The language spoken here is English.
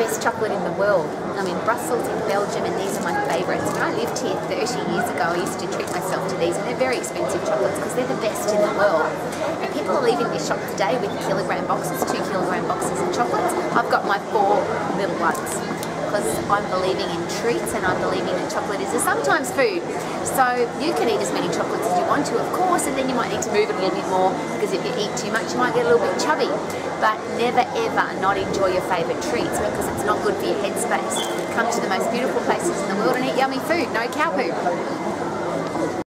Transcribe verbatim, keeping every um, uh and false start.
best chocolate in the world. I'm in Brussels, in Belgium, and these are my favourites. When I lived here thirty years ago, I used to treat myself to these, and they're very expensive chocolates because they're the best in the world. And people are leaving this shop today with kilogram boxes, two kilogram boxes of chocolates. I've got my four little ones because I'm believing in treats and I'm believing that chocolate is a sometimes food. So you can eat as many chocolates as you want to, of course, and then you might need to move it a little bit more because if you eat too much, you might get a little bit chubby. But never ever not enjoy your favourite treats because it's not good for your headspace. Come to the most beautiful places in the world and eat yummy food, no cow poo.